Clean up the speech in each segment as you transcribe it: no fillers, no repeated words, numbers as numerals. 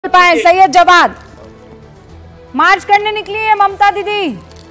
पाए सैयद जवाद मार्च करने निकली है ममता दीदी।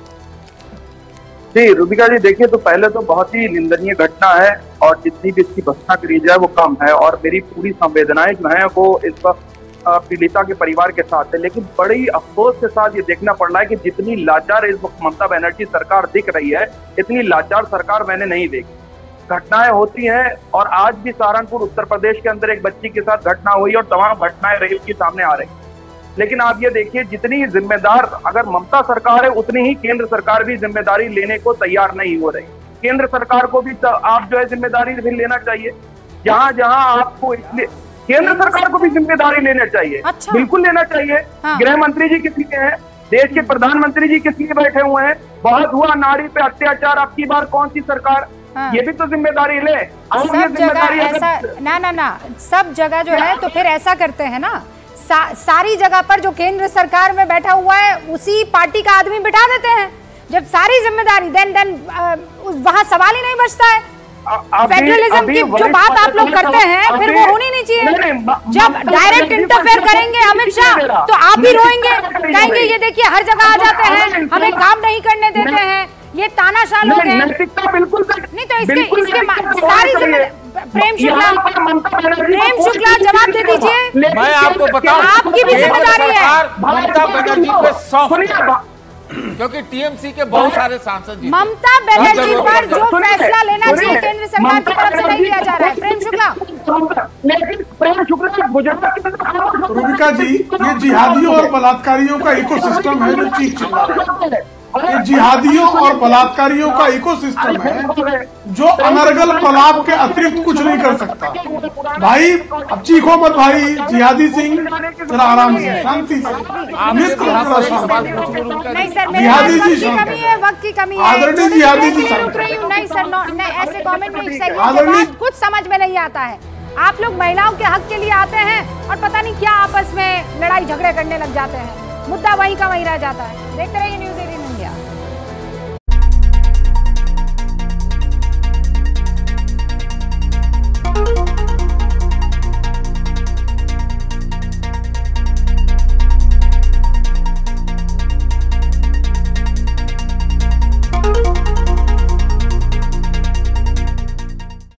जी रुबिका जी, देखिए तो पहले तो बहुत ही निंदनीय घटना है और जितनी भी इसकी भत्सना करी जाए वो कम है और मेरी पूरी संवेदनाएं जो है वो इस वक्त पीड़िता के परिवार के साथ है। लेकिन बड़ी अफसोस के साथ ये देखना पड़ रहा है कि जितनी लाचार इस वक्त ममता बनर्जी सरकार दिख रही है, इतनी लाचार सरकार मैंने नहीं देखी। घटनाएं होती हैं और आज भी सहारनपुर उत्तर प्रदेश के अंदर एक बच्ची के साथ घटना हुई और तमाम घटनाएं रेप की सामने आ रही। लेकिन आप ये देखिए, जितनी जिम्मेदार अगर ममता सरकार है उतनी ही केंद्र सरकार भी जिम्मेदारी लेने को तैयार नहीं हो रही। केंद्र सरकार को भी आप जो है जिम्मेदारी भी लेना चाहिए। जहां जहां आपको इसलिए केंद्र सरकार को भी जिम्मेदारी लेना चाहिए। अच्छा। बिल्कुल लेना चाहिए। हाँ। गृह मंत्री जी किस लिए हैं? देश के प्रधानमंत्री जी किस लिए बैठे हुए हैं? बहुत हुआ नारी पे अत्याचार, अब की बार कौन सी सरकार? हाँ। ये भी तो जिम्मेदारी ले। सब जगह ऐसा ना सब जगह जो है तो फिर ऐसा करते हैं ना, सारी जगह पर जो केंद्र सरकार में बैठा हुआ है उसी पार्टी का आदमी बिठा देते हैं। जब सारी जिम्मेदारी देन वहां सवाल ही नहीं बचता है। फेडरलिज्म की जो बात आप लोग करते हैं फिर वो होनी नहीं चाहिए। जब डायरेक्ट इंटरफेयर करेंगे अमित शाह तो आप भी रोएंगे, कहेंगे ये देखिए हर जगह आ जाते हैं, हमें काम नहीं करने देते हैं, ये तानाशाह लोग हैं। बिल्कुल नहीं तो इसके सारी प्रेम शुक्ला जवाब दे दीजिए। मैं आपको बताऊं, आपकी भी जिम्मेदारी है। ममता बनर्जी पे सॉफ्ट, क्योंकि टीएमसी के बहुत सारे सांसद जीते। ममता बनर्जी पर जो फैसला लेना चाहिए केंद्र सरकार की तरफ से नहीं लिया जा रहा है। प्रेम शुक्ला, लेकिन प्रेम शुक्ला गुजरात। रुबिका जी, ये जिहादियों और बलात्कारियों का इकोसिस्टम है जो चीख चिल्ला रहा है। ये जिहादियों और बलात्कारियों का इकोसिस्टम है जो अनर्गल पलाप के अतिरिक्त कुछ नहीं कर सकता। भाई अब चीखो मत भाई, जिहादी सिंह जरा आराम से, शांति से, जिहादी जी कमी है, वक्त की कमी है। आदरणीय जिहादी जी नहीं सर, ऐसे कमेंट नहीं चाहिए। कुछ समझ में नहीं आता है। आप लोग महिलाओं के हक के लिए आते हैं और पता नहीं क्या आपस में लड़ाई झगड़े करने लग जाते हैं, मुद्दा वहीं का वहीं रह जाता है। देखते रहिए न्यूज़ 18।